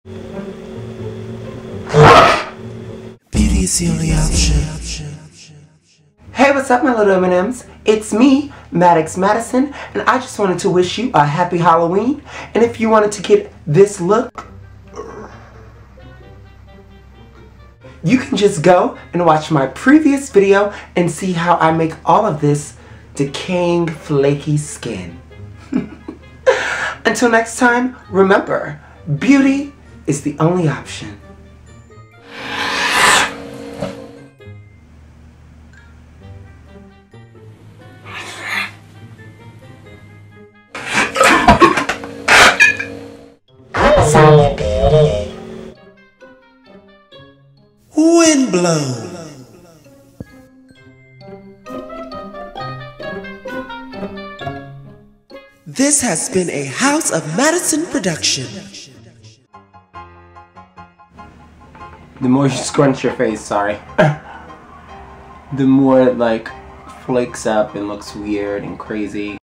Beauty is the only option. Hey, what's up, my little M&Ms? It's me, Maddox Madison, and I just wanted to wish you a happy Halloween. And if you wanted to get this look, you can just go and watch my previous video and see how I make all of this decaying, flaky skin. Until next time, remember, beauty is the only option. Windblown. This has been a House of Madison production. The more you scrunch your face, sorry, the more it like flakes up and looks weird and crazy.